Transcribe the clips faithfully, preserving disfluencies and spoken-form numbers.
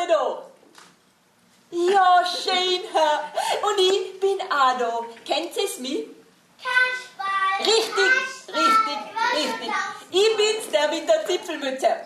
alle da. Ja, schön, Herr. Und ich bin auch da. Kennt ihr es mich? Kasperl. Richtig, richtig, richtig. Ich bin's, der mit der Zipfelmütze.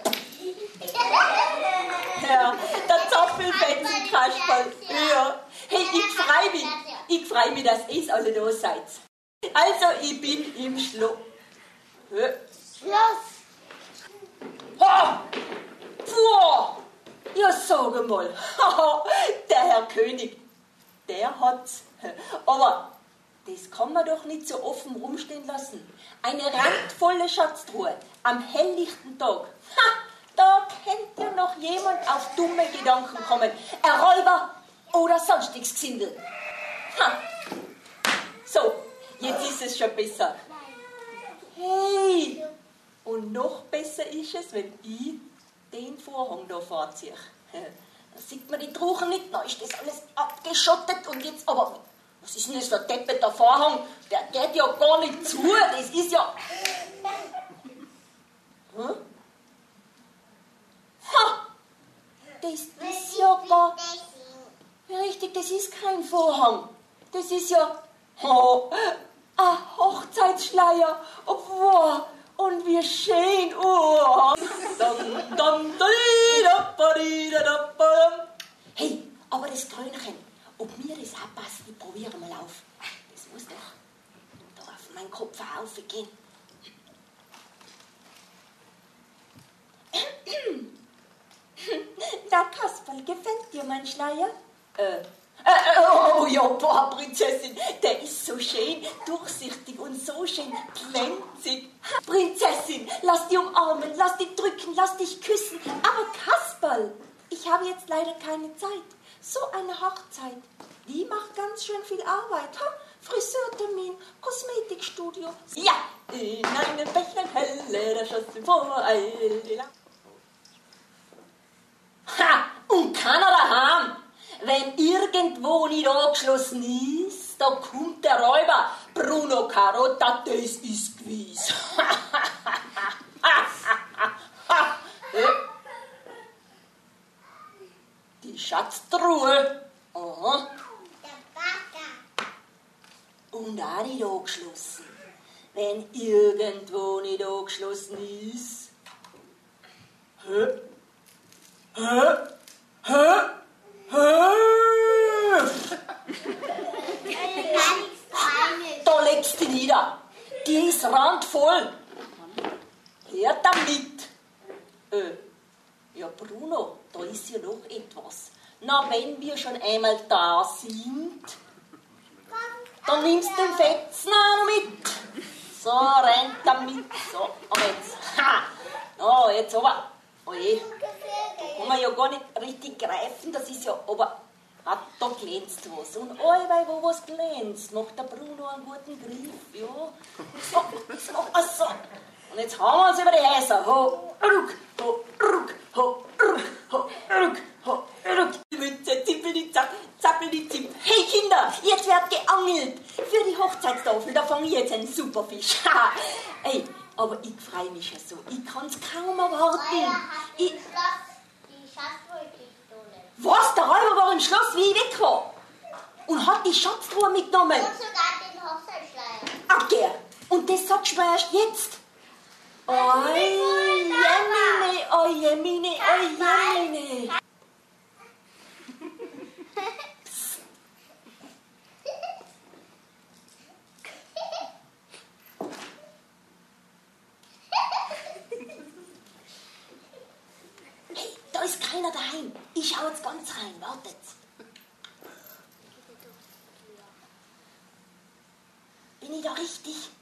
Ja, der Zopfelfetzen Kasperl. Ja. Hey, ich freu mich. Ich freu mich, dass ihr alle da seid. Also, ich bin im Schloss. Schloss. Ha! Puh! Ja, sag mal. Der Herr König, der hat's. Aber das kann man doch nicht so offen rumstehen lassen. Eine randvolle Schatztruhe am helllichten Tag. Ha! Da könnte ja noch jemand auf dumme Gedanken kommen. Ein Räuber oder sonstiges Gesindel. Ha! So, jetzt ist es schon besser. Hey! Und noch besser ist es, wenn ich den Vorhang da vorziehe. Da sieht man die Truchen nicht, da ist das alles abgeschottet und jetzt aber, was ist denn das für ein deppeter Vorhang? Der geht ja gar nicht zu, das ist ja... Hm? Ha! Das ist ja gar... Richtig, das ist kein Vorhang. Das ist ja... Oh, ein Hochzeitsschleier. Oh, wow. Und wie schön. Oh. Hey, aber das Krönchen, ob mir das auch passt, ich probiere mal auf. Das muss doch da auf meinen Kopf aufgehen. Na, Kasperl, gefällt dir mein Schleier? Äh. Äh, oh ja, boah, Prinzessin, der ist so schön durchsichtig und so schön glänzig. Prinzessin, lass dich umarmen, lass dich drücken, lass dich küssen. Aber Kasperl, ich habe jetzt leider keine Zeit. So eine Hochzeit, die macht ganz schön viel Arbeit. Ha? Friseurtermin, Kosmetikstudio. Ja, in einem Becher helle, da schoss ihm vor, eile. Ha, und keiner daheim. Wenn irgendwo nicht angeschlossen ist, da kommt der Räuber. Bruno Carotta, das ist gewiss. Die Schatztruhe. Aha. Und auch nicht angeschlossen. Wenn irgendwo nicht angeschlossen ist. Hä? Hä? Hä? Da legst du die nieder. Die ist randvoll. Her damit. Äh, ja, Bruno, da ist ja noch etwas. Na, wenn wir schon einmal da sind, dann nimmst du den Fetzen auch mit. So, rein damit. So, und jetzt. Ha! Oh, jetzt aber. Oh je. Da kann man ja gar nicht richtig greifen, das ist ja, aber ah, da glänzt was. Und allweil, wo was glänzt, macht der Bruno einen guten Griff, ja. So, so, so. Und jetzt haben wir uns über die Häuser. Ho, ruck, ho, ruck, ho, ruck, ho, ruck, ho, ruck. Mütze, zippeli, zapp, zappeli, zipp. Hey Kinder, jetzt wird geangelt. Für die Hochzeitstafel, da fange ich jetzt einen Superfisch. Ey, aber ich freue mich ja so. Ich kann es kaum erwarten. Ich, was? Der Räuber war im Schloss, wie ich weg war. Und hat die Schatztruhe mitgenommen. Und sogar den Hochzeitsschleier. Abgehr. Und das sagst du mir erst jetzt. Oh, Jemine, oh, Jemine, oh, Jemine. Hey, da ist keiner daheim. Ich schau jetzt ganz rein. Wartet. Bin ich da richtig?